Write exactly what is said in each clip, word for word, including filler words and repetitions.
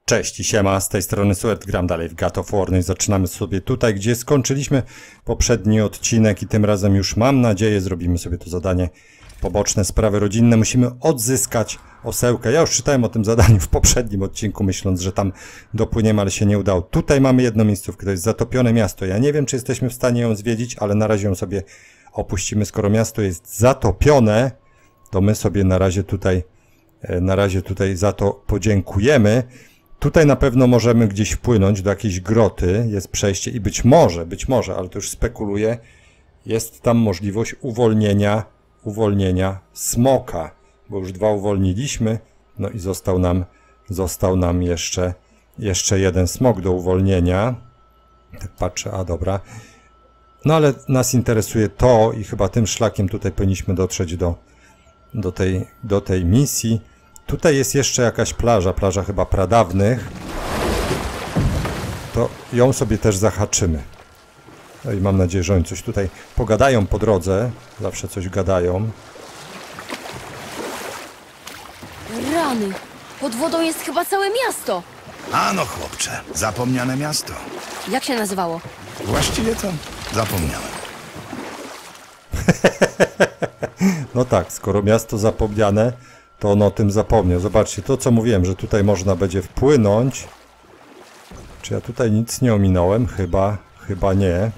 Cześć i siema, z tej strony Suet, gram dalej w God of War, no i zaczynamy sobie tutaj, gdzie skończyliśmy poprzedni odcinek i tym razem już mam nadzieję zrobimy sobie to zadanie poboczne, sprawy rodzinne. Musimy odzyskać osełkę. Ja już czytałem o tym zadaniu w poprzednim odcinku, myśląc, że tam dopłyniemy, ale się nie udało. Tutaj mamy jedną miejscówkę, to jest zatopione miasto. Ja nie wiem, czy jesteśmy w stanie ją zwiedzić, ale na razie ją sobie opuścimy. Skoro miasto jest zatopione, to my sobie na razie tutaj, na razie tutaj za to podziękujemy. Tutaj na pewno możemy gdzieś wpłynąć do jakiejś groty, jest przejście i być może, być może, ale to już spekuluję, jest tam możliwość uwolnienia, uwolnienia smoka, bo już dwa uwolniliśmy, no i został nam, został nam jeszcze, jeszcze jeden smok do uwolnienia. Tak patrzę, a dobra. No ale nas interesuje to i chyba tym szlakiem tutaj powinniśmy dotrzeć do, do, tej, do tej misji. Tutaj jest jeszcze jakaś plaża, plaża chyba pradawnych. To ją sobie też zahaczymy. No i mam nadzieję, że oni coś tutaj pogadają po drodze. Zawsze coś gadają. Rany! Pod wodą jest chyba całe miasto! Ano, chłopcze, zapomniane miasto. Jak się nazywało? Właściwie to zapomniałem. No tak, skoro miasto zapomniane, to on o tym zapomniał. Zobaczcie, to co mówiłem, że tutaj można będzie wpłynąć. Czy ja tutaj nic nie ominąłem? Chyba, chyba nie.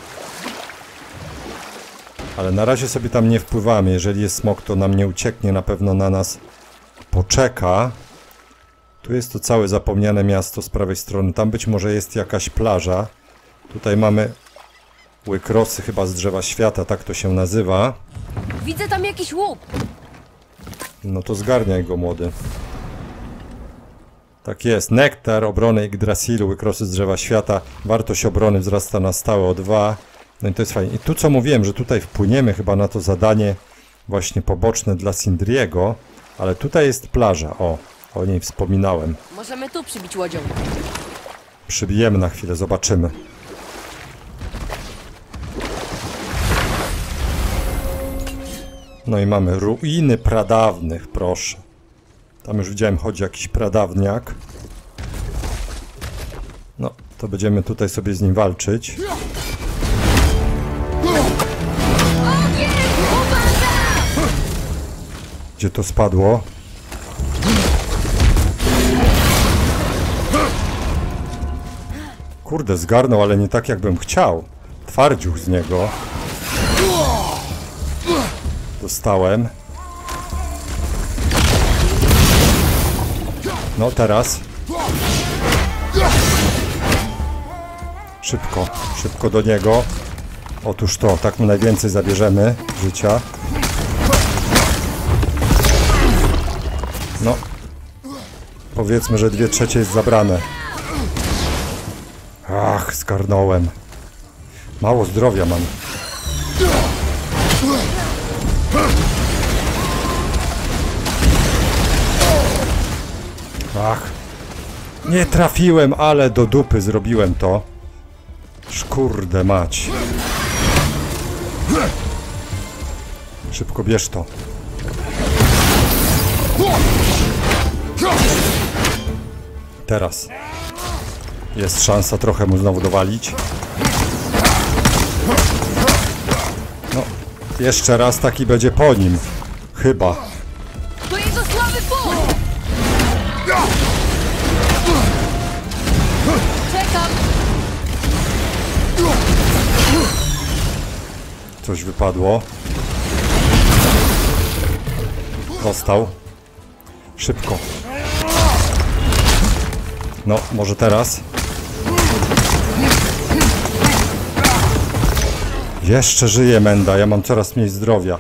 Ale na razie sobie tam nie wpływamy. Jeżeli jest smok, to nam nie ucieknie, na pewno na nas poczeka. Tu jest to całe zapomniane miasto z prawej strony. Tam być może jest jakaś plaża. Tutaj mamy łykrosy chyba z drzewa świata, tak to się nazywa. Widzę tam jakiś łup! No to zgarniaj go, młody. Tak jest. Nektar, obrony Yggdrasilu, łykrosy z drzewa świata. Wartość obrony wzrasta na stałe o dwa. No i to jest fajnie. I tu co mówiłem, że tutaj wpłyniemy chyba na to zadanie właśnie poboczne dla Sindriego. Ale tutaj jest plaża. O, o niej wspominałem. Możemy tu przybić łodzią. Przybijemy na chwilę, zobaczymy. No i mamy ruiny pradawnych, proszę. Tam już widziałem, chodzi jakiś pradawniak. No, to będziemy tutaj sobie z nim walczyć. Gdzie to spadło? Kurde, zgarnął, ale nie tak jakbym chciał. Twardziuch z niego. Dostałem. No teraz. Szybko, szybko do niego. Otóż to, tak mu najwięcej zabierzemy życia. No. Powiedzmy, że dwie trzecie jest zabrane. Ach, zgarnąłem. Mało zdrowia mam. Ach, nie trafiłem, ale do dupy zrobiłem to. Szkurde mać. Szybko bierz to. Teraz jest szansa trochę mu znowu dowalić. No, jeszcze raz taki będzie po nim. Chyba. To jego słaby punkt! Czekam! Coś wypadło. Dostał. Szybko. No, może teraz. Jeszcze żyje Menda, ja mam coraz mniej zdrowia.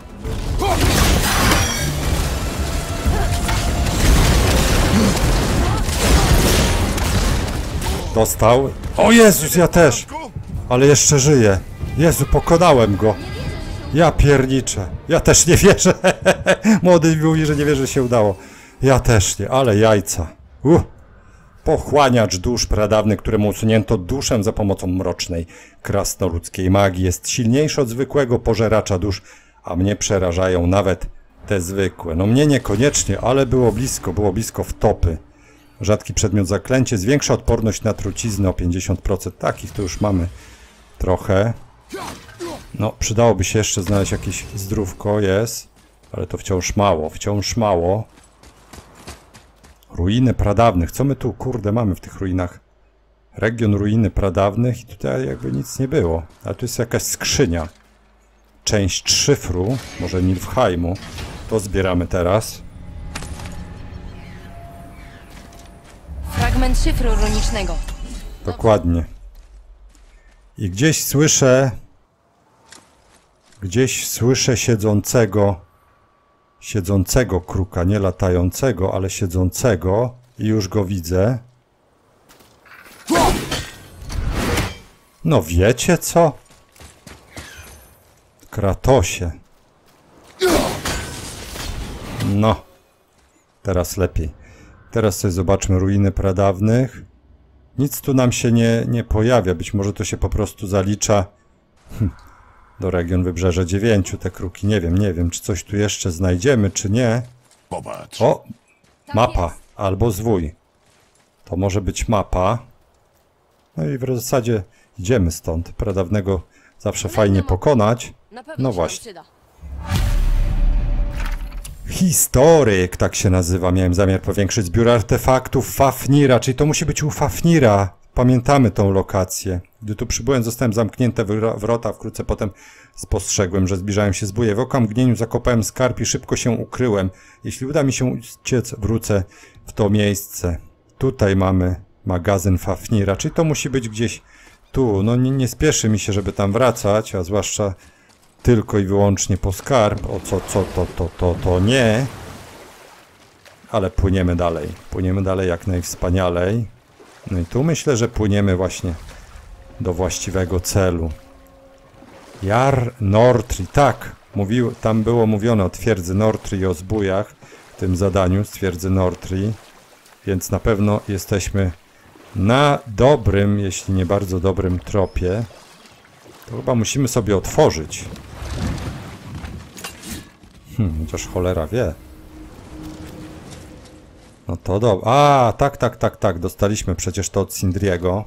Dostał. O Jezus, ja też! Ale jeszcze żyję. Jezu, pokonałem go. Ja pierniczę. Ja też nie wierzę. Młody mówi, że nie wierzy, że się udało. Ja też nie, ale jajca. Uh. Pochłaniacz dusz pradawny, któremu usunięto duszę za pomocą mrocznej, krasnoludzkiej magii. Jest silniejszy od zwykłego pożeracza dusz, a mnie przerażają nawet te zwykłe. No mnie niekoniecznie, ale było blisko, było blisko w topy. Rzadki przedmiot zaklęcie. Zwiększa odporność na truciznę o pięćdziesiąt procent. Takich to już mamy trochę. No, przydałoby się jeszcze znaleźć jakieś zdrówko. Jest. Ale to wciąż mało. Wciąż mało. Ruiny pradawnych. Co my tu, kurde, mamy w tych ruinach? Region ruiny pradawnych i tutaj jakby nic nie było. Ale tu jest jakaś skrzynia. Część szyfru, może Nilfheimu. To zbieramy teraz. Fragment szyfru runicznego. Dokładnie. I gdzieś słyszę... Gdzieś słyszę siedzącego... Siedzącego kruka, nie latającego, ale siedzącego. I już go widzę. No wiecie co? Kratosie. No. Teraz lepiej. Teraz sobie zobaczmy ruiny pradawnych. Nic tu nam się nie, nie pojawia. Być może to się po prostu zalicza hm, do region Wybrzeże dziewięciu. Te kruki. Nie wiem, nie wiem, czy coś tu jeszcze znajdziemy, czy nie. Popatrz. O! Mapa. Albo zwój. To może być mapa. No i w zasadzie idziemy stąd. Pradawnego zawsze fajnie pokonać. Na pewno No się właśnie. przyda. Historyk, tak się nazywa. Miałem zamiar powiększyć zbiór artefaktów Fafnira, czyli to musi być u Fafnira. Pamiętamy tą lokację. Gdy tu przybyłem, zostałem zamknięte wrota. Wkrótce potem spostrzegłem, że zbliżają się zbóje. W oka mgnieniu zakopałem skarb i szybko się ukryłem. Jeśli uda mi się uciec, wrócę w to miejsce. Tutaj mamy magazyn Fafnira, czyli to musi być gdzieś tu. No nie, nie spieszy mi się, żeby tam wracać, a zwłaszcza tylko i wyłącznie po skarb. O co, co, to, to, to, to nie. Ale płyniemy dalej. Płyniemy dalej jak najwspanialej. No i tu myślę, że płyniemy właśnie do właściwego celu. Jar Nortri. Tak, mówił, tam było mówione o twierdzy Nortri i o zbójach w tym zadaniu z twierdzy Nortri. Więc na pewno jesteśmy na dobrym, jeśli nie bardzo dobrym tropie. To chyba musimy sobie otworzyć. Hmm, chociaż cholera wie. No to dobra. A, tak, tak, tak, tak. Dostaliśmy przecież to od Sindriego.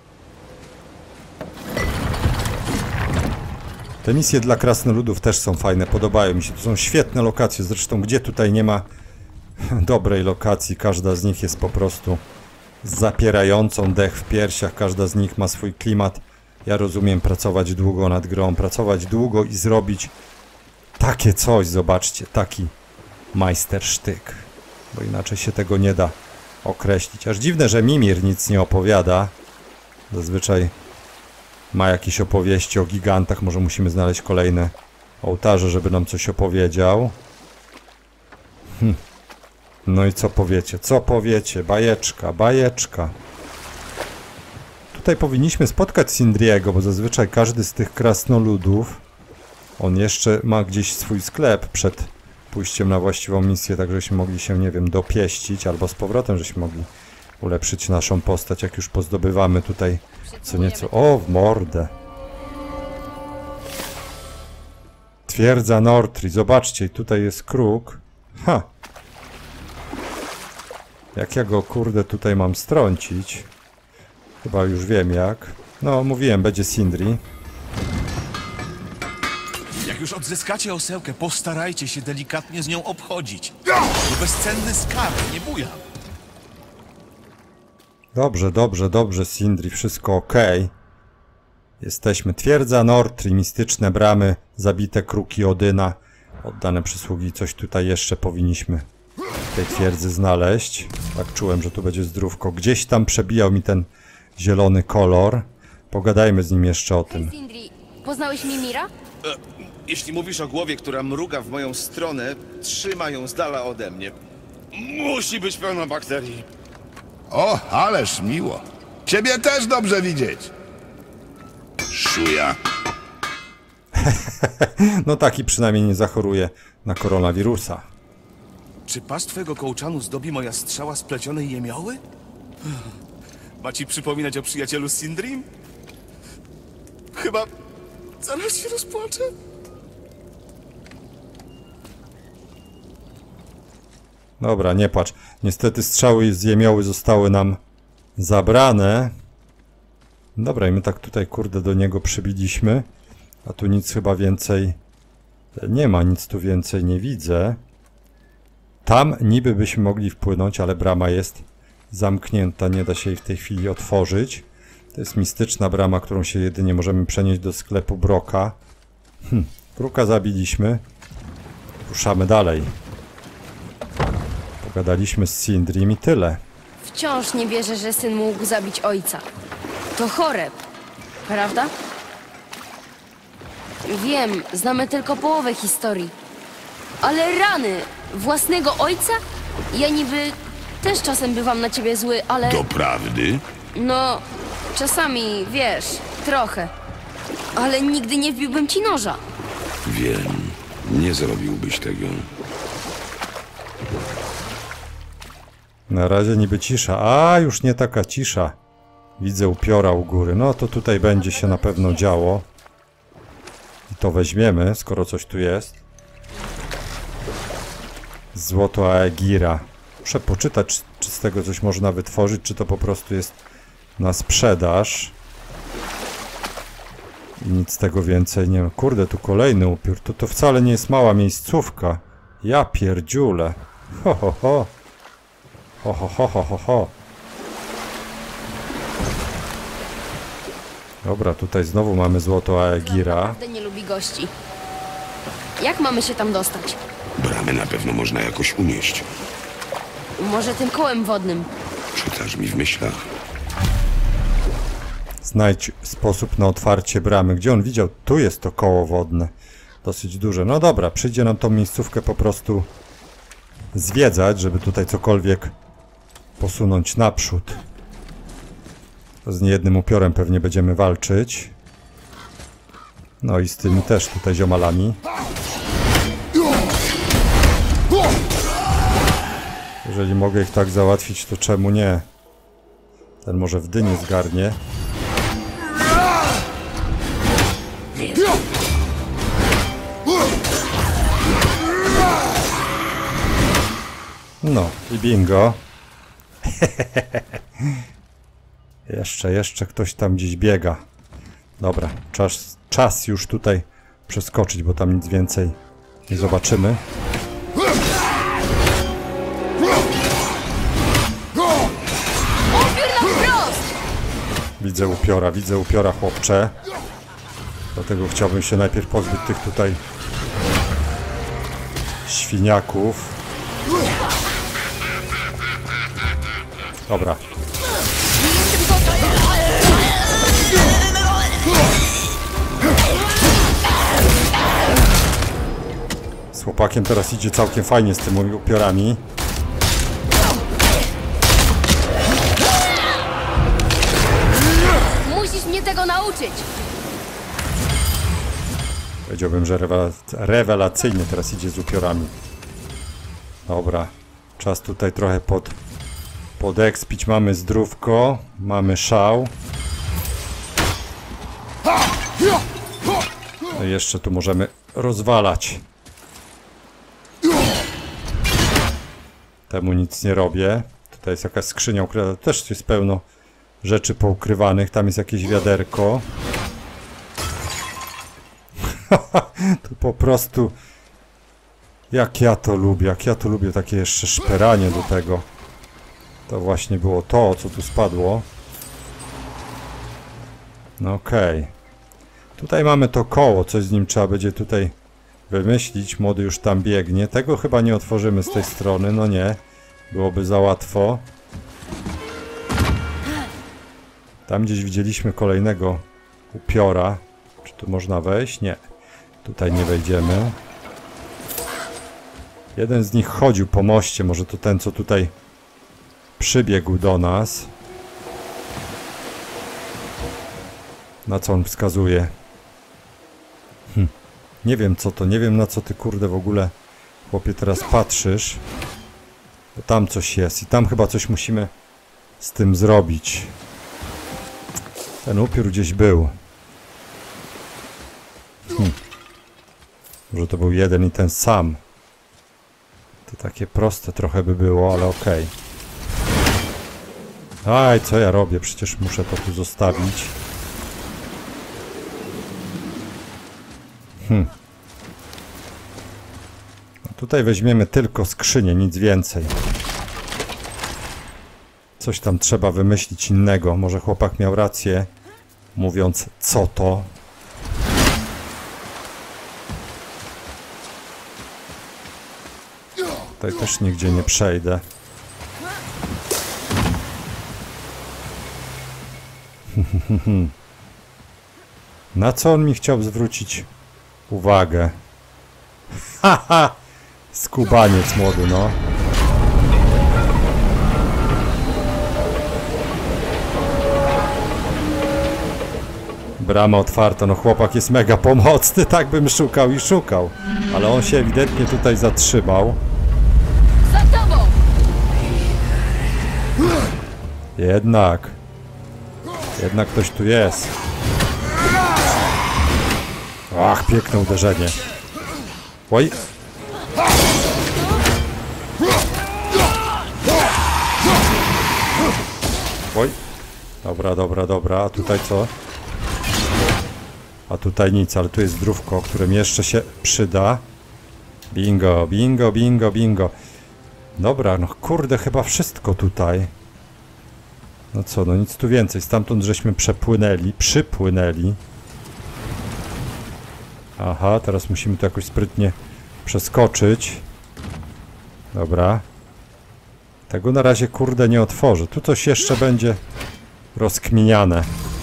Te misje dla krasnoludów też są fajne, podobają mi się. To są świetne lokacje. Zresztą gdzie tutaj nie ma dobrej lokacji. Każda z nich jest po prostu zapierającą dech w piersiach. Każda z nich ma swój klimat. Ja rozumiem pracować długo nad grą. Pracować długo i zrobić takie coś. Zobaczcie, taki majstersztyk. Bo inaczej się tego nie da określić. Aż dziwne, że Mimir nic nie opowiada. Zazwyczaj ma jakieś opowieści o gigantach. Może musimy znaleźć kolejne ołtarze, żeby nam coś opowiedział. Hm. No i co powiecie? Co powiecie? Bajeczka, bajeczka. Tutaj powinniśmy spotkać Sindriego, bo zazwyczaj każdy z tych krasnoludów, on jeszcze ma gdzieś swój sklep przed pójściem na właściwą misję, tak żeśmy mogli się, nie wiem, dopieścić, albo z powrotem żeśmy mogli ulepszyć naszą postać, jak już pozdobywamy tutaj co nieco. O, w mordę. Twierdza Nortri. Zobaczcie, tutaj jest kruk. Ha! Jak ja go, kurde, tutaj mam strącić? Chyba już wiem jak. No, mówiłem, będzie Sindri. Jak już odzyskacie osełkę, postarajcie się delikatnie z nią obchodzić. To bezcenny skarb, nie buja. Dobrze, dobrze, dobrze, Sindri, wszystko ok. Jesteśmy. Twierdza Nortri, mistyczne bramy, zabite kruki Odyna, oddane przysługi. Coś tutaj jeszcze powinniśmy w tej twierdzy znaleźć. Tak czułem, że tu będzie zdrówko. Gdzieś tam przebijał mi ten zielony kolor. Pogadajmy z nim jeszcze o tym. Sindri, poznałeś Mimira? E, jeśli mówisz o głowie, która mruga w moją stronę, trzymaj ją z dala ode mnie. Musi być pełna bakterii. O, ależ miło. Ciebie też dobrze widzieć. Szuja. No taki przynajmniej nie zachoruje na koronawirusa. Czy pas twego kołczanu zdobi moja strzała splecionej jemioły? Ma ci przypominać o przyjacielu Sindrim? Chyba zaraz się rozpłaczę. Dobra, nie płacz. Niestety strzały z jemioły zostały nam zabrane. Dobra, i my tak tutaj, kurde, do niego przybiliśmy. A tu nic chyba więcej nie ma, nic tu więcej nie widzę. Tam niby byśmy mogli wpłynąć, ale brama jest zamknięta, nie da się jej w tej chwili otworzyć. To jest mistyczna brama, którą się jedynie możemy przenieść do sklepu Broka. Hm, Broka zabiliśmy. Ruszamy dalej. Pogadaliśmy z Sindrim i tyle. Wciąż nie wierzę, że syn mógł zabić ojca. To Horeb, prawda? Wiem, znamy tylko połowę historii. Ale rany! Własnego ojca? Ja niby też czasem bywam na ciebie zły, ale... Doprawdy? No, czasami, wiesz, trochę. Ale nigdy nie wbiłbym ci noża. Wiem. Nie zrobiłbyś tego. Na razie niby cisza. A, już nie taka cisza. Widzę upiora u góry. No to tutaj będzie się na pewno działo. I to weźmiemy, skoro coś tu jest. Złoto Aegira. Muszę poczytać, czy, czy z tego coś można wytworzyć, czy to po prostu jest na sprzedaż. I nic z tego więcej nie ma. Kurde, tu kolejny upiór. To, to wcale nie jest mała miejscówka. Ja pierdziule. Ho, ho, ho. Ho, ho, ho, ho, ho, ho. Dobra, tutaj znowu mamy złoto Aegira. Naprawdę nie lubi gości. Jak mamy się tam dostać? Bramę na pewno można jakoś unieść. Może tym kołem wodnym. Czytasz mi w myślach. Znajdź sposób na otwarcie bramy. Gdzie on widział? Tu jest to koło wodne. Dosyć duże. No dobra, przyjdzie nam tą miejscówkę po prostu zwiedzać, żeby tutaj cokolwiek posunąć naprzód. Z niejednym upiorem pewnie będziemy walczyć. No i z tymi też tutaj ziomalami. Jeżeli mogę ich tak załatwić, to czemu nie? Ten może w dynie zgarnie. No i bingo. Jeszcze, jeszcze ktoś tam gdzieś biega. Dobra, czas, czas już tutaj przeskoczyć, bo tam nic więcej nie zobaczymy. Widzę upiora, widzę upiora, chłopcze. Dlatego chciałbym się najpierw pozbyć tych tutaj świniaków. Dobra. Z chłopakiem teraz idzie całkiem fajnie z tymi upiorami. Musisz mnie tego nauczyć. Powiedziałbym, że rewelacyjnie teraz idzie z upiorami. Dobra. Czas tutaj trochę pod, podekspić. Mamy zdrówko. Mamy szał. No i jeszcze tu możemy rozwalać. Temu nic nie robię. Tutaj jest jakaś skrzynia ukryta. Też jest pełno rzeczy poukrywanych. Tam jest jakieś wiaderko. Tu po prostu... Jak ja to lubię. Jak ja to lubię. Takie jeszcze szperanie do tego. To właśnie było to, co tu spadło. No okej. Okay. Tutaj mamy to koło. Coś z nim trzeba będzie tutaj wymyślić. Młody już tam biegnie. Tego chyba nie otworzymy z tej strony. No nie. Byłoby za łatwo. Tam gdzieś widzieliśmy kolejnego upiora. Czy tu można wejść? Nie. Tutaj nie wejdziemy. Jeden z nich chodził po moście. Może to ten, co tutaj przybiegł do nas. Na co on wskazuje? Hm. Nie wiem co to. Nie wiem na co ty kurde w ogóle, chłopie, teraz patrzysz. Bo tam coś jest. I tam chyba coś musimy z tym zrobić. Ten upiór gdzieś był. Hm. Może to był jeden i ten sam. To takie proste trochę by było, ale okej. Aj, co ja robię? Przecież muszę to tu zostawić. Hm. No tutaj weźmiemy tylko skrzynię, nic więcej. Coś tam trzeba wymyślić innego. Może chłopak miał rację, mówiąc co to. Tutaj też nigdzie nie przejdę. Na co on mi chciał zwrócić uwagę? Haha! Skubaniec młody, no. Brama otwarta, no chłopak jest mega pomocny, tak bym szukał i szukał. Ale on się ewidentnie tutaj zatrzymał. Za tobą! Jednak. Jednak ktoś tu jest. Ach, piękne uderzenie. Oj. Oj. Dobra, dobra, dobra. A tutaj co? A tutaj nic, ale tu jest zdrówko, które mi jeszcze się przyda. Bingo, bingo, bingo, bingo. Dobra, no kurde, chyba wszystko tutaj. No co, no nic tu więcej. Stamtąd żeśmy przepłynęli, przypłynęli. Aha, teraz musimy to jakoś sprytnie przeskoczyć. Dobra. Tego na razie, kurde, nie otworzę. Tu coś jeszcze będzie rozkminiane.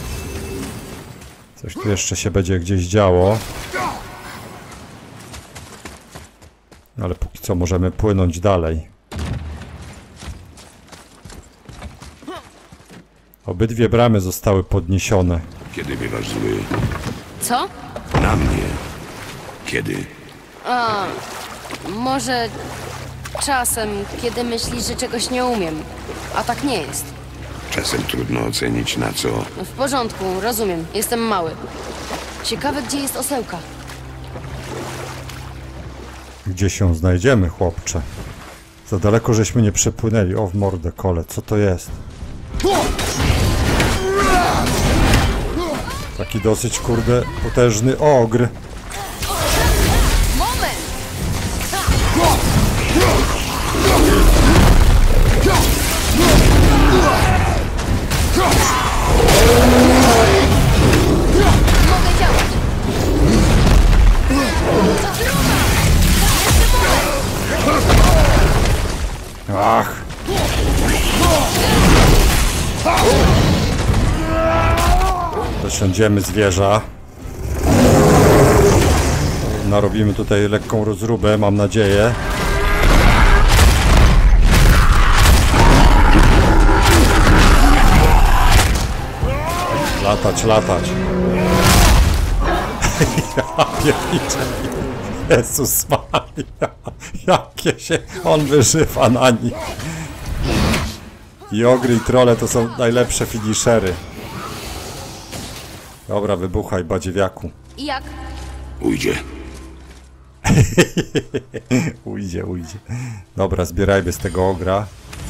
Coś tu jeszcze się będzie gdzieś działo. Ale póki co możemy płynąć dalej. Obydwie bramy zostały podniesione. Kiedy bywasz zły? Co? Na mnie. Kiedy? A, może czasem, kiedy myślisz, że czegoś nie umiem. A tak nie jest. Czasem trudno ocenić na co. W porządku, rozumiem. Jestem mały. Ciekawe, gdzie jest osełka. Gdzie się znajdziemy, chłopcze? Za daleko żeśmy nie przepłynęli. O, w mordę kole, co to jest? Taki dosyć, kurde, potężny ogr. Moment! Mogę działać! Ach! Dosiądziemy zwierza. Narobimy tutaj lekką rozróbę, mam nadzieję. Latać, latać. Ja pierniczę. Jezus Maria. Jakie się on wyżywa na nich. I ogry i trolle to są najlepsze finishery. Dobra, wybuchaj, badziewiaku. I jak? Ujdzie. Ujdzie, ujdzie. Dobra, zbierajmy z tego ogra.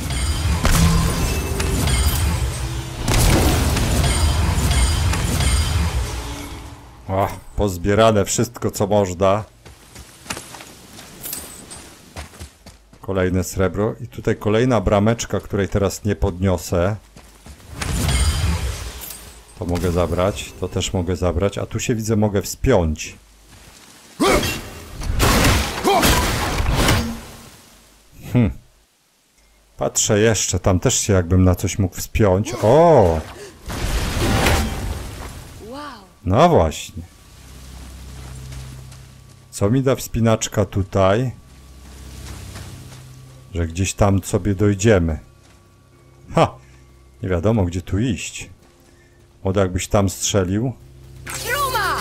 O, pozbierane wszystko, co można. Kolejne srebro. I tutaj kolejna brameczka, której teraz nie podniosę. To mogę zabrać. To też mogę zabrać. A tu się widzę, mogę wspiąć. Hmm. Patrzę jeszcze. Tam też się jakbym na coś mógł wspiąć. O! No właśnie. Co mi da wspinaczka tutaj? Że gdzieś tam sobie dojdziemy. Ha! Nie wiadomo, gdzie tu iść. Od jakbyś tam strzelił. Truma!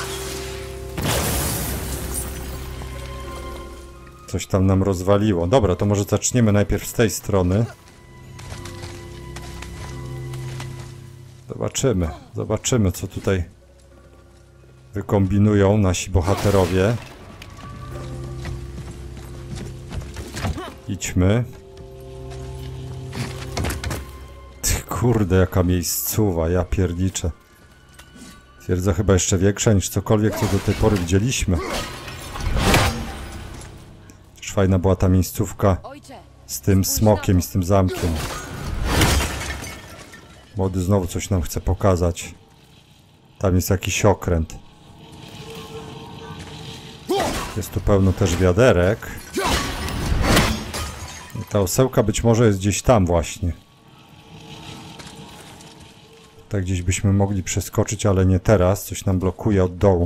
Coś tam nam rozwaliło. Dobra, to może zaczniemy najpierw z tej strony. Zobaczymy. Zobaczymy, co tutaj wykombinują nasi bohaterowie. Idźmy. Ty, kurde, jaka miejscowa, ja pierniczę. Twierdza chyba jeszcze większa niż cokolwiek, co do tej pory widzieliśmy. Też fajna była ta miejscówka z tym smokiem i z tym zamkiem. Młody znowu coś nam chce pokazać. Tam jest jakiś okręt. Jest tu pełno też wiaderek. I ta osełka być może jest gdzieś tam właśnie. Tutaj gdzieś byśmy mogli przeskoczyć, ale nie teraz. Coś nam blokuje od dołu.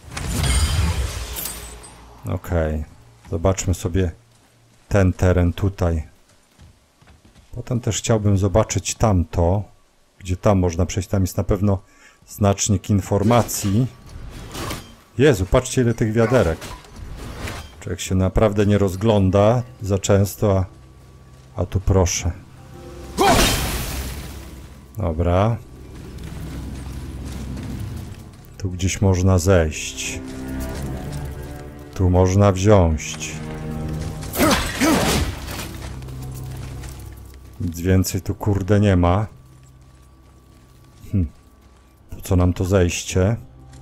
Okej. Okay. Zobaczmy sobie ten teren tutaj. Potem też chciałbym zobaczyć tamto. Gdzie tam można przejść. Tam jest na pewno znacznik informacji. Jezu, patrzcie ile tych wiaderek. Człowiek się naprawdę nie rozgląda za często, a, a tu proszę. Dobra. Tu gdzieś można zejść. Tu można wziąć. Nic więcej tu kurde nie ma. Hm. Po co nam to zejście?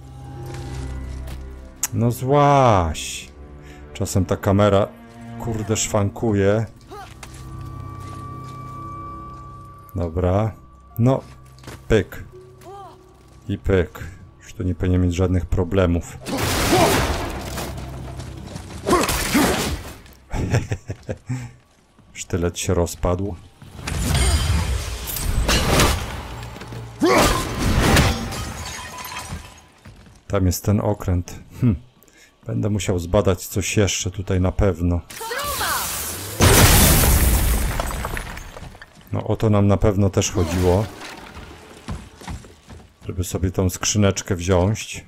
No złaś. Czasem ta kamera kurde szwankuje. Dobra. No. Pyk. I pyk. Już tu nie powinien mieć żadnych problemów. Sztylet się rozpadł. Tam jest ten okręt. Hm. Będę musiał zbadać coś jeszcze tutaj na pewno. No o to nam na pewno też chodziło. Żeby sobie tą skrzyneczkę wziąć.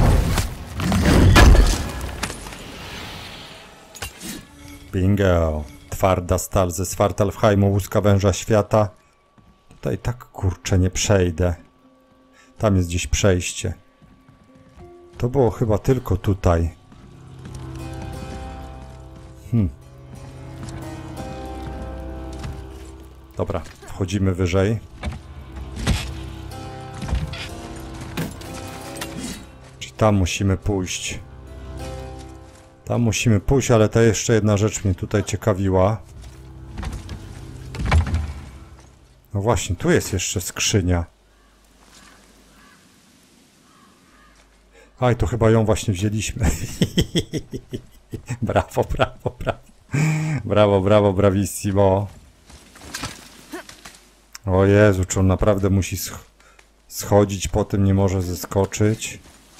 Bingo. Twarda stal ze Svartalfheimu, łuska węża świata. Tutaj tak kurczę nie przejdę. Tam jest gdzieś przejście. To było chyba tylko tutaj. Hmm. Dobra, wchodzimy wyżej. Czyli tam musimy pójść. Tam musimy pójść, ale to jeszcze jedna rzecz mnie tutaj ciekawiła. No właśnie, tu jest jeszcze skrzynia. Aj, to chyba ją właśnie wzięliśmy. Brawo, brawo, brawo. Brawo, brawo, bravissimo. O Jezu, czy on naprawdę musi sch schodzić, po tym nie może zeskoczyć.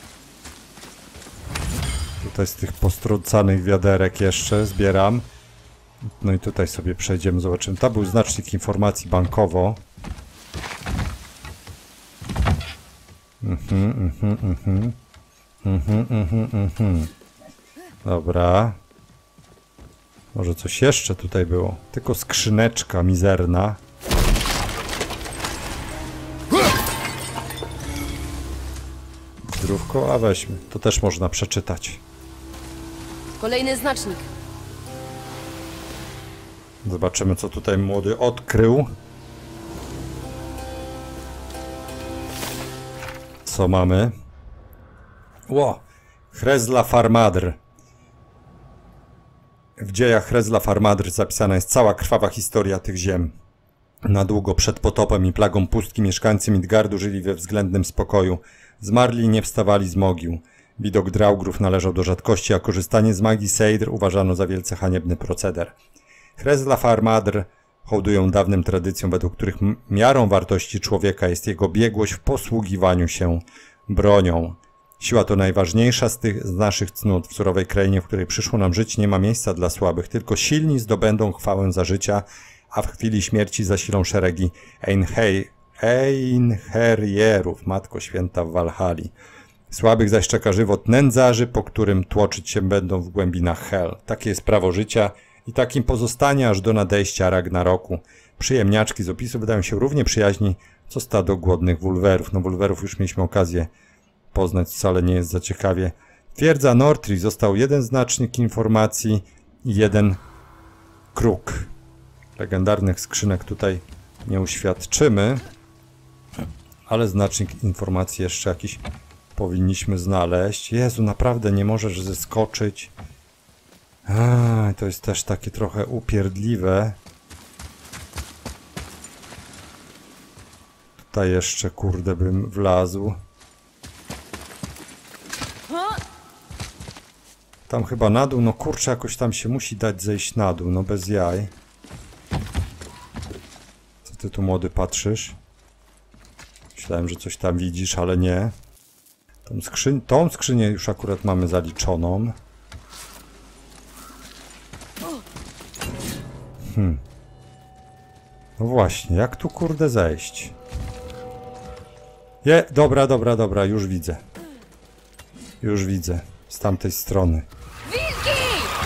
Tutaj z tych postrącanych wiaderek jeszcze zbieram. No i tutaj sobie przejdziemy, zobaczymy. Tam był znacznik informacji bankowo. Mhm, mhm, mhm. Mhm, mhm, mhm. Dobra. Może coś jeszcze tutaj było. Tylko skrzyneczka mizerna. Zdrówko, a weźmy. To też można przeczytać. Kolejny znacznik. Zobaczymy, co tutaj młody odkrył. Co mamy? Ło! Hrezla Farmadr. W dziejach Hrezla Farmadr zapisana jest cała krwawa historia tych ziem. Na długo przed potopem i plagą pustki mieszkańcy Midgardu żyli we względnym spokoju. Zmarli nie wstawali z mogił. Widok Draugrów należał do rzadkości, a korzystanie z magii Seidr uważano za wielce haniebny proceder. Hrezla Farmadr hołdują dawnym tradycjom, według których miarą wartości człowieka jest jego biegłość w posługiwaniu się bronią. Siła to najważniejsza z tych z naszych cnót. W surowej krainie, w której przyszło nam żyć, nie ma miejsca dla słabych. Tylko silni zdobędą chwałę za życia, a w chwili śmierci zasilą szeregi Einhei, Einherjerów, Matko Święta w Walhali. Słabych zaś czeka żywot nędzarzy, po którym tłoczyć się będą w głębinach Hel. Takie jest prawo życia i takim pozostanie aż do nadejścia Ragnaroku. Przyjemniaczki z opisu wydają się równie przyjaźni, co stado głodnych wulwerów. No wulwerów już mieliśmy okazję poznać, wcale nie jest za ciekawie. Twierdza Northree został jeden znacznik informacji i jeden kruk. Legendarnych skrzynek tutaj nie uświadczymy, ale znacznik informacji jeszcze jakiś powinniśmy znaleźć. Jezu, naprawdę nie możesz zeskoczyć. A, to jest też takie trochę upierdliwe. Tutaj jeszcze, kurde, bym wlazł. Tam chyba na dół, no kurczę, jakoś tam się musi dać zejść na dół, no bez jaj. Co ty tu, młody, patrzysz? Myślałem, że coś tam widzisz, ale nie. Tą, skrzyń tą skrzynię już akurat mamy zaliczoną. Hmm. No właśnie, jak tu, kurde, zejść? Je, dobra, dobra, dobra, już widzę. Już widzę. Z tamtej strony. Wilki!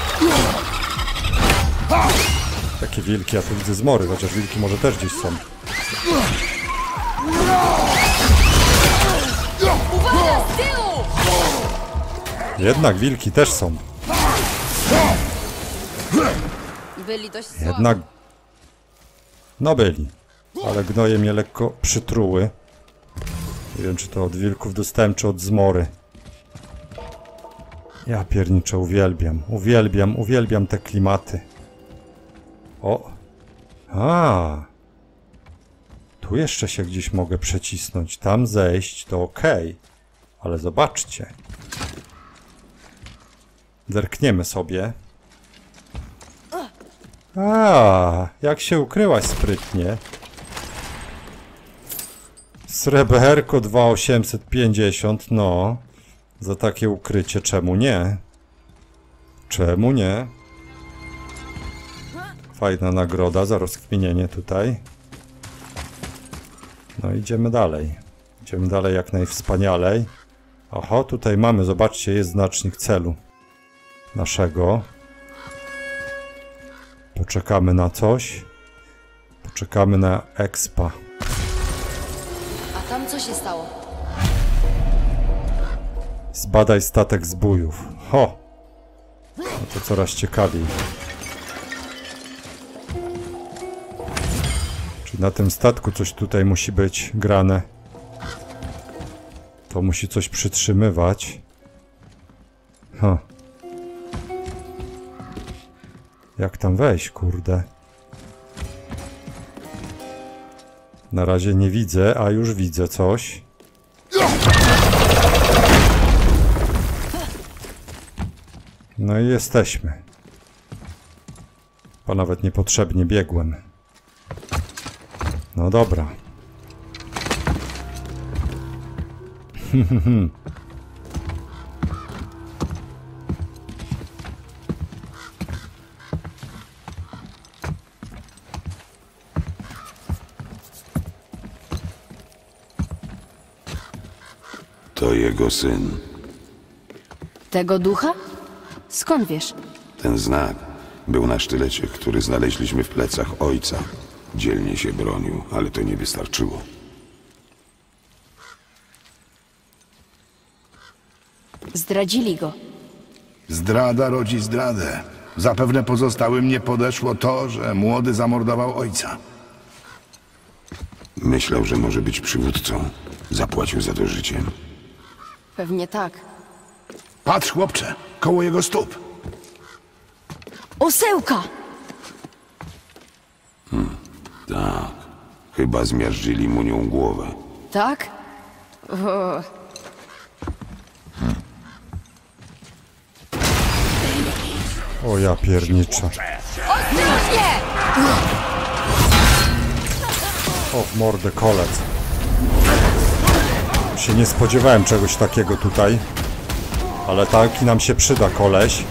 Takie wilki, ja tu widzę zmory, chociaż wilki może też gdzieś są. Uwaga, z tyłu! Jednak wilki też są. Byli dość słabi. Jednak... No byli. Ale gnoje mnie lekko przytruły. Nie wiem, czy to od wilków dostałem, czy od zmory. Ja pierniczę, uwielbiam, uwielbiam, uwielbiam te klimaty. O! A! Tu jeszcze się gdzieś mogę przecisnąć. Tam zejść to ok. Ale zobaczcie. Zerkniemy sobie. A, jak się ukryłaś sprytnie. Sreberko dwa tysiące osiemset pięćdziesiąt, no. Za takie ukrycie, czemu nie? Czemu nie? Fajna nagroda za rozkminienie tutaj. No idziemy dalej. Idziemy dalej jak najwspanialej. Oho, tutaj mamy, zobaczcie, jest znacznik celu naszego. Poczekamy na coś. Poczekamy na expa. A tam co się stało? Zbadaj statek zbójów. Ho! No to coraz ciekawiej. Czy na tym statku coś tutaj musi być grane? To musi coś przytrzymywać. Ha. Jak tam wejść, kurde? Na razie nie widzę, a już widzę coś. No i jesteśmy. Bo nawet niepotrzebnie biegłem. No dobra. To jego syn. Tego ducha? Skąd wiesz? Ten znak był na sztylecie, który znaleźliśmy w plecach ojca. Dzielnie się bronił, ale to nie wystarczyło. Zdradzili go. Zdrada rodzi zdradę. Zapewne pozostałym nie podeszło to, że młody zamordował ojca. Myślał, że może być przywódcą. Zapłacił za to życiem. Pewnie tak. Patrz, chłopcze, koło jego stóp. Osełka! Tak. Chyba zmiażdżyli mu nią głowę. Tak? O, O ja pierniczę. ostrożnie! O, w mordę kolec. Się nie spodziewałem czegoś takiego tutaj. Ale taki nam się przyda, koleś.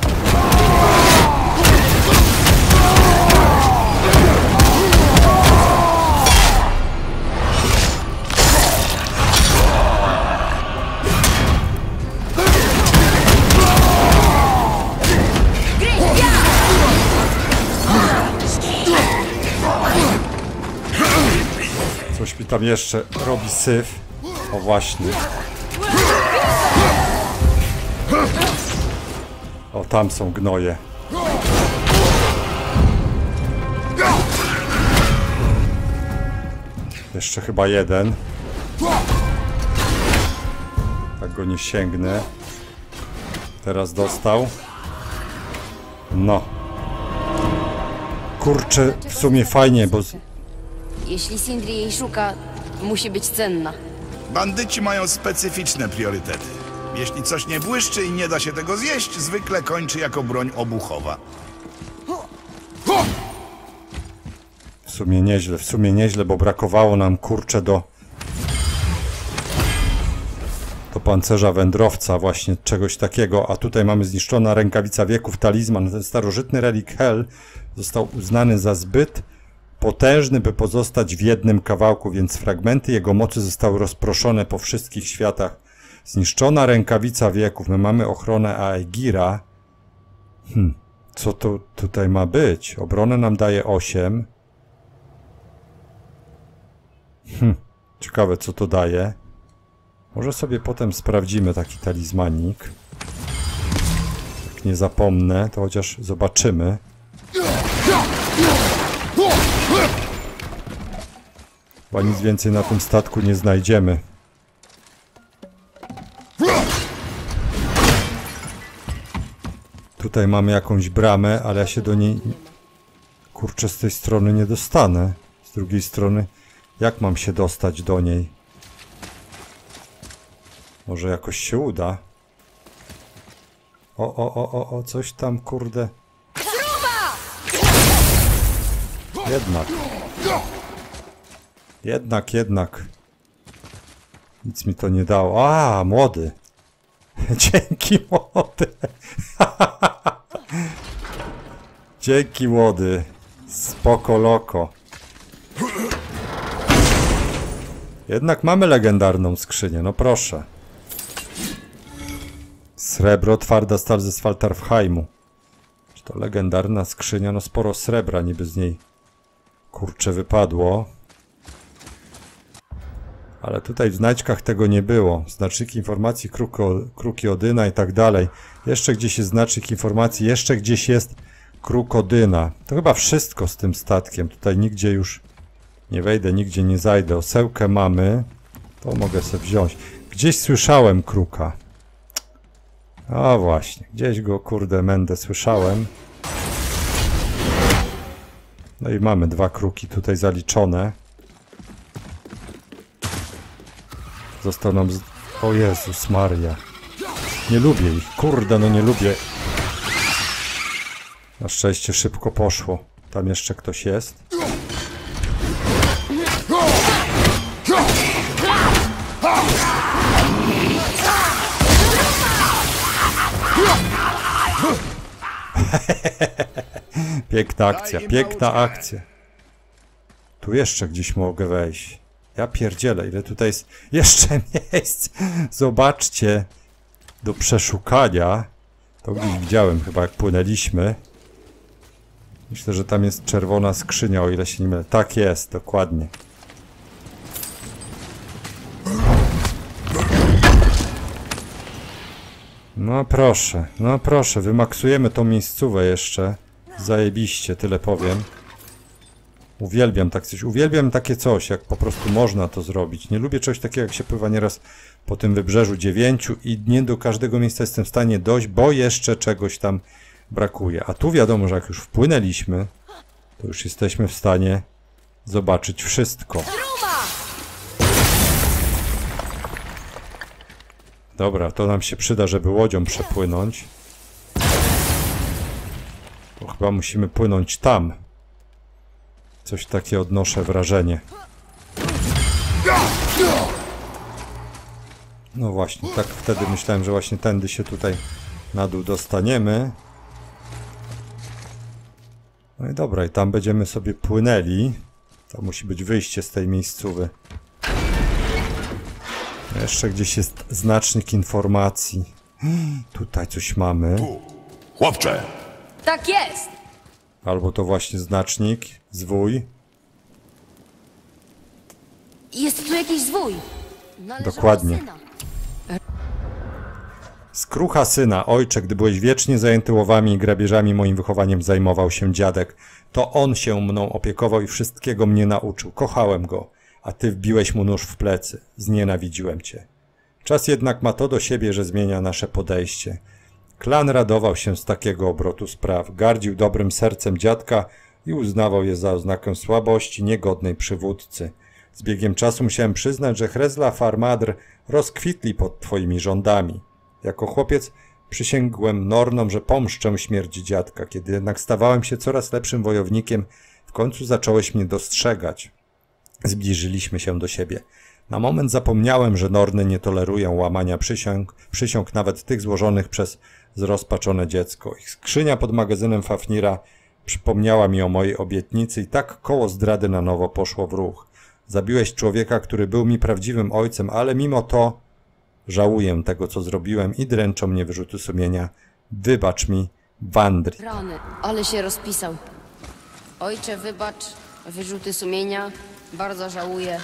Coś mi tam jeszcze robi syf. O właśnie. O, tam są gnoje. Jeszcze chyba jeden. Tak go nie sięgnę. Teraz dostał. No. Kurczę, w sumie fajnie, bo... Jeśli Sindri jej szuka, musi być cenna. Bandyci mają specyficzne priorytety. Jeśli coś nie błyszczy i nie da się tego zjeść, zwykle kończy jako broń obuchowa. W sumie nieźle, w sumie nieźle, bo brakowało nam, kurczę, do... do pancerza wędrowca, właśnie czegoś takiego. A tutaj mamy zniszczona rękawica wieków, talizman. Ten starożytny relik Hel został uznany za zbyt potężny, by pozostać w jednym kawałku, więc fragmenty jego mocy zostały rozproszone po wszystkich światach. Zniszczona rękawica wieków. My mamy ochronę Aegira. Hm, co to tutaj ma być? Obronę nam daje osiem. Hm, ciekawe, co to daje. Może sobie potem sprawdzimy taki talizmanik. Jak nie zapomnę, to chociaż zobaczymy. Chyba nic więcej na tym statku nie znajdziemy. Tutaj mamy jakąś bramę, ale ja się do niej... Kurczę, z tej strony nie dostanę. Z drugiej strony, jak mam się dostać do niej? Może jakoś się uda. O, o, o, o, o, coś tam, kurde. Jednak. Jednak, jednak. Nic mi to nie dało. A, młody. Dzięki, młody. Dzięki, młody. Spoko loko. Jednak mamy legendarną skrzynię, no proszę. Srebro, twarda stal ze Svartalfheimu. Czy to legendarna skrzynia? No sporo srebra niby z niej, kurczę, wypadło. Ale tutaj w znajdźkach tego nie było. Znaczniki informacji, kruko, kruki Odyna i tak dalej. Jeszcze gdzieś jest znacznik informacji, jeszcze gdzieś jest kruk Odyna. To chyba wszystko z tym statkiem. Tutaj nigdzie już nie wejdę, nigdzie nie zajdę. Osełkę mamy. To mogę sobie wziąć. Gdzieś słyszałem kruka. A właśnie, gdzieś go, kurde, mędę słyszałem. No i mamy dwa kruki tutaj zaliczone. Został nam z... O Jezus Maria. Nie lubię ich, kurde, no nie lubię. Na szczęście szybko poszło. Tam jeszcze ktoś jest. Piękna akcja, piękna akcja. Tu jeszcze gdzieś mogę wejść. Ja pierdzielę, ile tutaj jest jeszcze miejsc. Zobaczcie. Do przeszukania. To gdzieś widziałem chyba, jak płynęliśmy. Myślę, że tam jest czerwona skrzynia, o ile się nie mylę. Tak jest, dokładnie. No proszę, no proszę, wymaksujemy tą miejscówę jeszcze. Zajebiście, tyle powiem. Uwielbiam tak coś, uwielbiam takie coś, jak po prostu można to zrobić. Nie lubię czegoś takiego, jak się pływa nieraz po tym wybrzeżu dziewięciu i nie do każdego miejsca jestem w stanie dojść, bo jeszcze czegoś tam brakuje. A tu wiadomo, że jak już wpłynęliśmy, to już jesteśmy w stanie zobaczyć wszystko. Dobra, to nam się przyda, żeby łodzią przepłynąć. To chyba musimy płynąć tam. Coś takie odnoszę wrażenie. No właśnie, tak wtedy myślałem, że właśnie tędy się tutaj na dół dostaniemy. No i dobra, i tam będziemy sobie płynęli. To musi być wyjście z tej miejscówy. Jeszcze gdzieś jest znacznik informacji. Tutaj coś mamy. Chłopcze! Tak jest! Albo to właśnie znacznik, zwój. Jest tu jakiś zwój. Należał Dokładnie. do syna. Skrucha syna, ojcze, gdy byłeś wiecznie zajęty łowami i grabieżami, moim wychowaniem zajmował się dziadek. To on się mną opiekował i wszystkiego mnie nauczył. Kochałem go. a ty wbiłeś mu nóż w plecy. Znienawidziłem cię. Czas jednak ma to do siebie, że zmienia nasze podejście. Klan radował się z takiego obrotu spraw, gardził dobrym sercem dziadka i uznawał je za oznakę słabości niegodnej przywódcy. Z biegiem czasu musiałem przyznać, że Hrezla Farmadr rozkwitli pod twoimi rządami. Jako chłopiec przysięgłem Nornom, że pomszczę śmierci dziadka. Kiedy jednak stawałem się coraz lepszym wojownikiem, w końcu zacząłeś mnie dostrzegać. Zbliżyliśmy się do siebie. Na moment zapomniałem, że Norny nie tolerują łamania przysiąg, przysiąg nawet tych złożonych przez zrozpaczone dziecko. Ich skrzynia pod magazynem Fafnira przypomniała mi o mojej obietnicy i tak koło zdrady na nowo poszło w ruch. Zabiłeś człowieka, który był mi prawdziwym ojcem, ale mimo to żałuję tego, co zrobiłem i dręczą mnie wyrzuty sumienia. Wybacz mi, Wandri. Rany, ale się rozpisał. Ojcze, wybacz, wyrzuty sumienia, bardzo żałuję.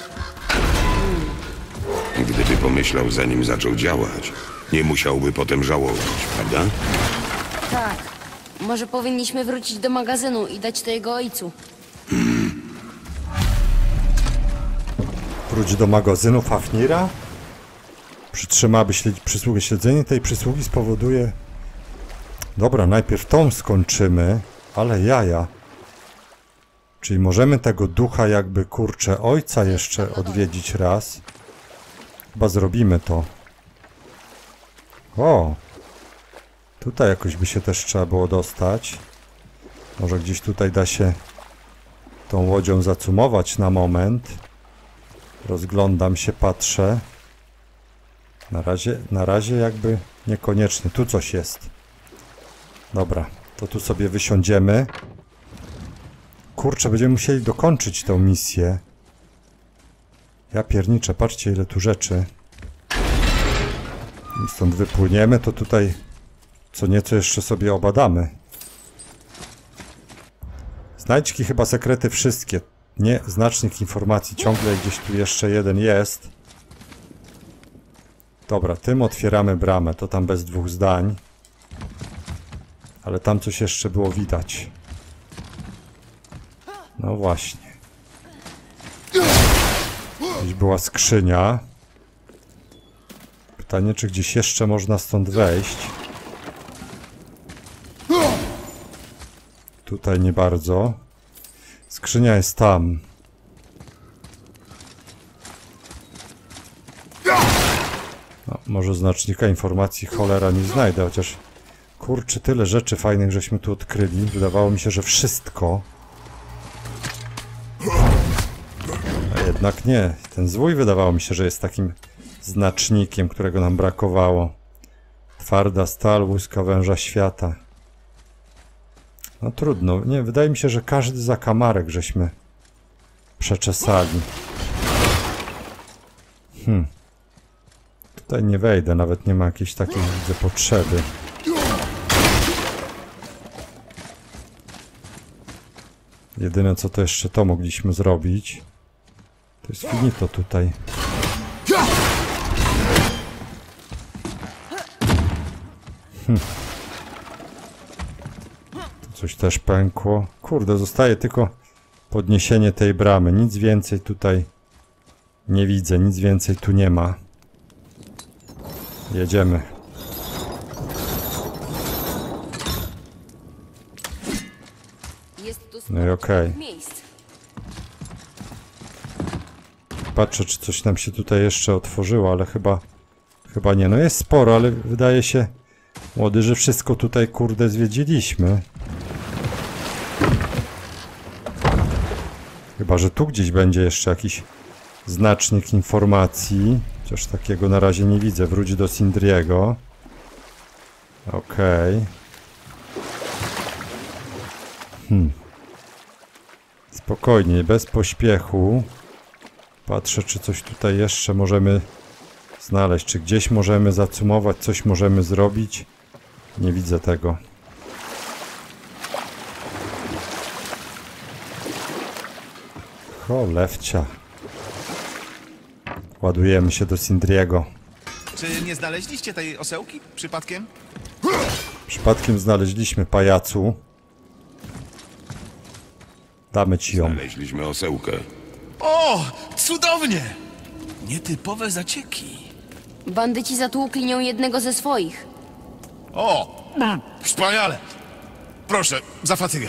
Gdyby pomyślał, zanim zaczął działać, nie musiałby potem żałować, prawda? Tak, może powinniśmy wrócić do magazynu i dać to jego ojcu. Wróć do magazynu Fafnira? Przytrzyma, by śledzi, przysługę śledzenie tej przysługi spowoduje... Dobra, najpierw tą skończymy, ale jaja. Czyli możemy tego ducha jakby, kurczę, ojca jeszcze odwiedzić raz. Chyba zrobimy to. O! Tutaj jakoś by się też trzeba było dostać. Może gdzieś tutaj da się tą łodzią zacumować na moment. Rozglądam się, patrzę. Na razie, na razie jakby niekoniecznie. Tu coś jest. Dobra, to tu sobie wysiądziemy. Kurczę, będziemy musieli dokończyć tę misję. Ja pierniczę, patrzcie ile tu rzeczy. I stąd wypłyniemy, to tutaj co nieco jeszcze sobie obadamy. Znajdźki chyba sekrety wszystkie. Nie, znacznik informacji ciągle gdzieś tu jeszcze jeden jest. Dobra, tym otwieramy bramę, to tam bez dwóch zdań. Ale tam coś jeszcze było widać. No właśnie. Gdzieś była skrzynia. Pytanie, czy gdzieś jeszcze można stąd wejść. Tutaj nie bardzo. Skrzynia jest tam. No, może znacznika informacji cholera nie znajdę, chociaż kurczę, tyle rzeczy fajnych żeśmy tu odkryli. Wydawało mi się, że wszystko. A jednak nie. Ten zwój wydawało mi się, że jest takim znacznikiem, którego nam brakowało. Twarda stal, łuska węża świata. No trudno. Nie, wydaje mi się, że każdy zakamarek żeśmy przeczesali. Hmm. Tutaj nie wejdę, nawet nie ma jakiejś takiej, widzę, potrzeby. Jedyne co to jeszcze to mogliśmy zrobić. To jest finito tutaj. Hm. Tu coś też pękło. Kurde, zostaje tylko podniesienie tej bramy. Nic więcej tutaj nie widzę, nic więcej tu nie ma. Jedziemy. Jest tu No i okej. sporo miejsc. Patrzę, czy coś nam się tutaj jeszcze otworzyło, ale chyba... Chyba nie. No jest sporo, ale wydaje się, młody, że wszystko tutaj, kurde, zwiedziliśmy. Chyba, że tu gdzieś będzie jeszcze jakiś znacznik informacji. Chociaż takiego na razie nie widzę. Wróć do Sindriego. Okej. Okay. Hmm. Spokojnie, bez pośpiechu. Patrzę, czy coś tutaj jeszcze możemy znaleźć. Czy gdzieś możemy zacumować, coś możemy zrobić. Nie widzę tego. Cholewcia. Ładujemy się do Sindriego. Czy nie znaleźliście tej osełki przypadkiem? Przypadkiem znaleźliśmy, pajacu. Damy ci ją. Znaleźliśmy osełkę. O, cudownie! Nietypowe zacieki. Bandyci zatłukli nią jednego ze swoich. O, wspaniale! Proszę, za fatygę.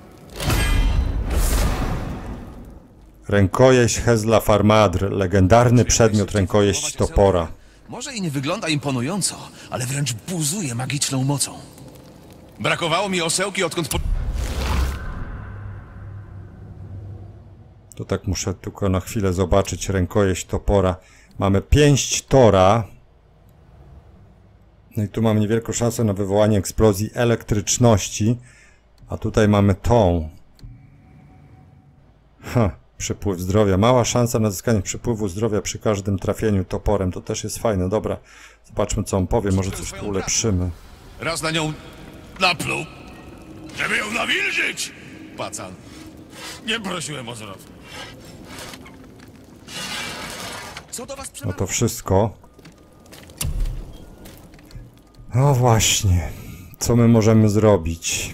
Rękojeść Hezla Farmadr, legendarny przedmiot rękojeść topora. Może i nie wygląda imponująco, ale wręcz buzuje magiczną mocą. Brakowało mi osełki, odkąd... Po... To tak muszę tylko na chwilę zobaczyć rękojeść topora. Mamy pięść Tora. No i tu mamy niewielką szansę na wywołanie eksplozji elektryczności. A tutaj mamy tą. Ha, przypływ zdrowia. Mała szansa na zyskanie przypływu zdrowia przy każdym trafieniu toporem. To też jest fajne. Dobra, zobaczmy co on powie. Może coś tu ulepszymy. Raz na nią napluł, żeby ją nawilżyć! Pacan. Nie prosiłem o zwrot. Co do was No to wszystko. No właśnie. Co my możemy zrobić?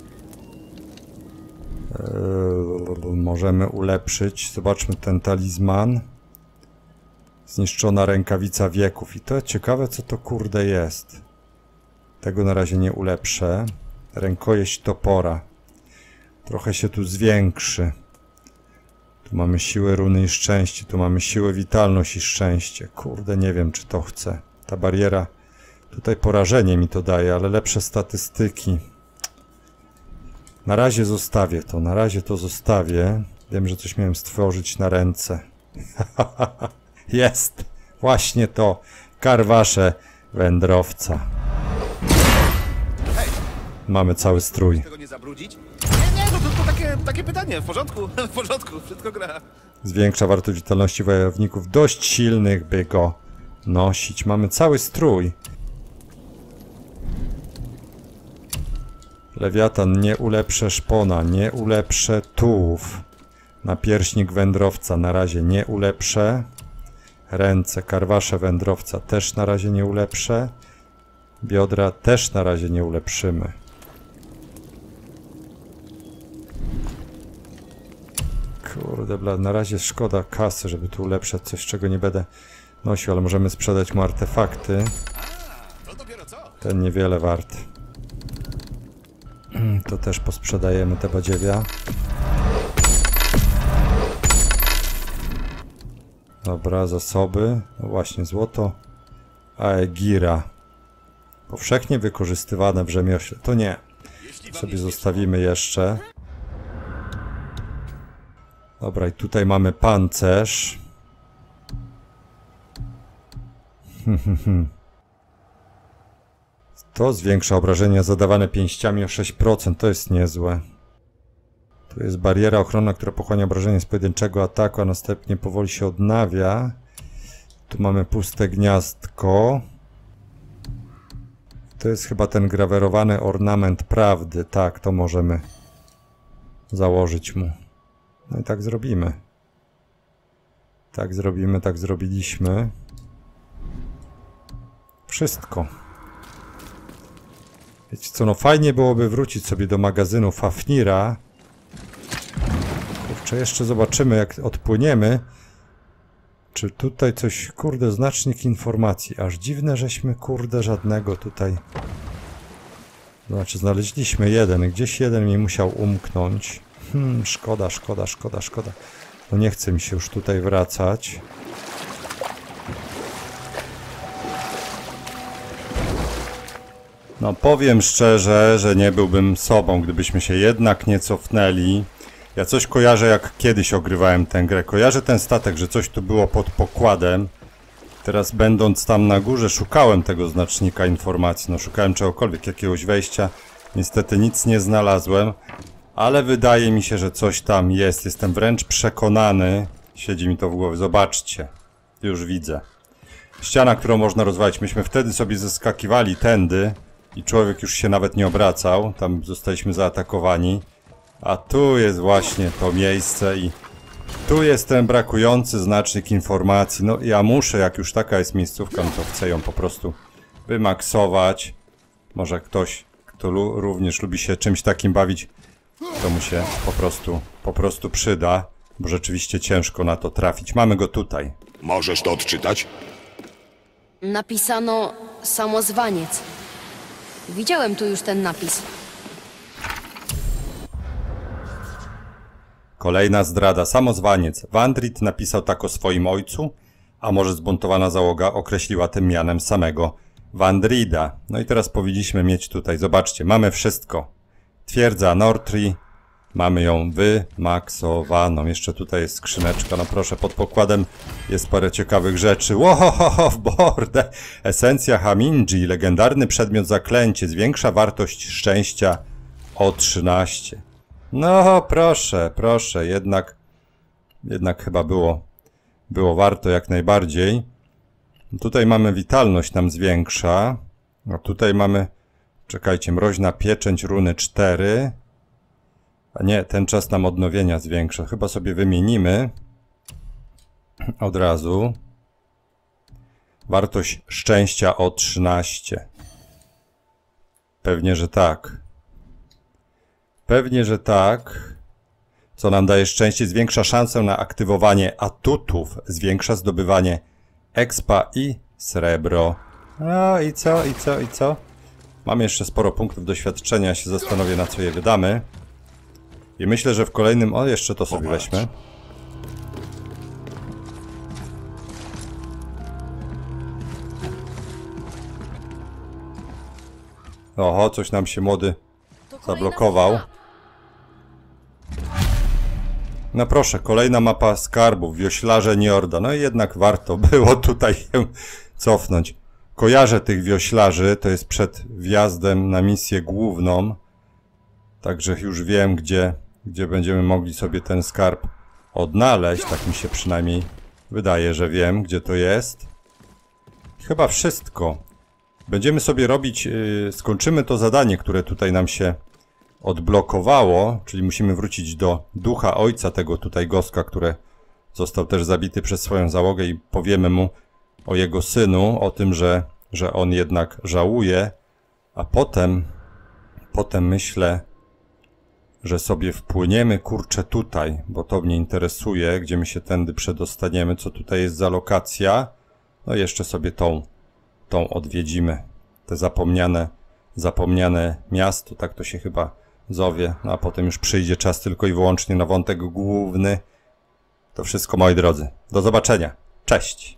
Eee, możemy ulepszyć. Zobaczmy ten talizman. Zniszczona rękawica wieków. I to ciekawe, co to kurde jest. Tego na razie nie ulepszę. Rękojeść topora. Trochę się tu zwiększy. Tu mamy siłę runy i szczęście. Tu mamy siłę, witalność i szczęście. Kurde, nie wiem, czy to chcę. Ta bariera... Tutaj porażenie mi to daje, ale lepsze statystyki. Na razie zostawię to. Na razie to zostawię. Wiem, że coś miałem stworzyć na ręce. Jest! Właśnie to. Karwasze wędrowca. Mamy cały strój. tego nie zabrudzić? Nie, nie, no to, to takie, takie pytanie. W porządku, w porządku, wszystko gra. Zwiększa wartość witalności wojowników dość silnych, by go nosić. Mamy cały strój. Lewiatan, nie ulepszę szpona, nie ulepszę tułów. Napierśnik wędrowca na razie nie ulepszę. Ręce, karwasze wędrowca też na razie nie ulepszę. Biodra też na razie nie ulepszymy. Kurde, bla, na razie szkoda kasy, żeby tu ulepszać coś, czego nie będę nosił, ale możemy sprzedać mu artefakty. Ten niewiele wart. To też posprzedajemy te badziewia. Dobra, zasoby. No właśnie, złoto. Aegira. Powszechnie wykorzystywane w rzemiośle. To nie. Sobie zostawimy jeszcze. Dobra, i tutaj mamy pancerz. To zwiększa obrażenia zadawane pięściami o sześć procent. To jest niezłe. Tu jest bariera ochronna, która pochłania obrażenie z pojedynczego ataku, a następnie powoli się odnawia. Tu mamy puste gniazdko. To jest chyba ten grawerowany ornament prawdy. Tak, to możemy założyć mu. No i tak zrobimy. Tak zrobimy, tak zrobiliśmy. Wszystko. Wiecie co, no fajnie byłoby wrócić sobie do magazynu Fafnira. Kurczę, jeszcze zobaczymy, jak odpłyniemy. Czy tutaj coś, kurde, znacznik informacji. Aż dziwne, żeśmy, kurde, żadnego tutaj... Znaczy, znaleźliśmy jeden. Gdzieś jeden mi musiał umknąć. Hmm, szkoda, szkoda, szkoda, szkoda. No nie chce mi się już tutaj wracać. No powiem szczerze, że nie byłbym sobą, gdybyśmy się jednak nie cofnęli. Ja coś kojarzę, jak kiedyś ogrywałem tę grę. Kojarzę ten statek, że coś tu było pod pokładem. Teraz będąc tam na górze szukałem tego znacznika informacji. No szukałem czegokolwiek, jakiegoś wejścia. Niestety nic nie znalazłem. Ale wydaje mi się, że coś tam jest. Jestem wręcz przekonany. Siedzi mi to w głowie. Zobaczcie. Już widzę. Ściana, którą można rozwalić. Myśmy wtedy sobie zeskakiwali tędy. I człowiek już się nawet nie obracał. Tam zostaliśmy zaatakowani. A tu jest właśnie to miejsce i tu jest ten brakujący znacznik informacji. No ja muszę, jak już taka jest miejscówka, no to chcę ją po prostu wymaksować. Może ktoś, kto również lubi się czymś takim bawić, to mu się po prostu, po prostu przyda. bo rzeczywiście ciężko na to trafić. Mamy go tutaj. Możesz to odczytać? Napisano samozwaniec. Widziałem tu już ten napis. Kolejna zdrada. Samozwaniec. Wandrit napisał tak o swoim ojcu, a może zbuntowana załoga określiła tym mianem samego Wandrida. No i teraz powinniśmy mieć tutaj, zobaczcie, mamy wszystko. Twierdza Nortri, mamy ją wymaksowaną. Jeszcze tutaj jest skrzyneczka, no proszę, pod pokładem jest parę ciekawych rzeczy. Łohohoho, w bordę! Esencja Hamindži, legendarny przedmiot zaklęcie, zwiększa wartość szczęścia o trzynaście. No proszę, proszę, jednak, jednak chyba było, było warto jak najbardziej. Tutaj mamy witalność nam zwiększa. A tutaj mamy, czekajcie, mroźna pieczęć runy cztery. A nie, ten czas nam odnowienia zwiększa. Chyba sobie wymienimy od razu. Wartość szczęścia o trzynaście. Pewnie, że tak. Pewnie, że tak. Co nam daje szczęście? Zwiększa szansę na aktywowanie atutów. Zwiększa zdobywanie expa i srebro. No i co, i co, i co? Mamy jeszcze sporo punktów doświadczenia. Się zastanowię, na co je wydamy. I myślę, że w kolejnym... O, jeszcze to sobie weźmy. Oho, coś nam się młody zablokował. No proszę, kolejna mapa skarbów, wioślarze Njorda. No i jednak warto było tutaj się cofnąć. Kojarzę tych wioślarzy, to jest przed wjazdem na misję główną. Także już wiem, gdzie, gdzie będziemy mogli sobie ten skarb odnaleźć. Tak mi się przynajmniej wydaje, że wiem, gdzie to jest. Chyba wszystko. Będziemy sobie robić, yy, skończymy to zadanie, które tutaj nam się odblokowało, czyli musimy wrócić do ducha ojca tego tutaj Goska, który został też zabity przez swoją załogę i powiemy mu o jego synu, o tym, że, że on jednak żałuje, a potem, potem myślę, że sobie wpłyniemy, kurczę, tutaj, bo to mnie interesuje, gdzie my się tędy przedostaniemy, co tutaj jest za lokacja. No i jeszcze sobie tą, tą odwiedzimy, te zapomniane, zapomniane miasto, tak to się chyba zowie, no a potem już przyjdzie czas tylko i wyłącznie na wątek główny. To wszystko, moi drodzy. Do zobaczenia. Cześć!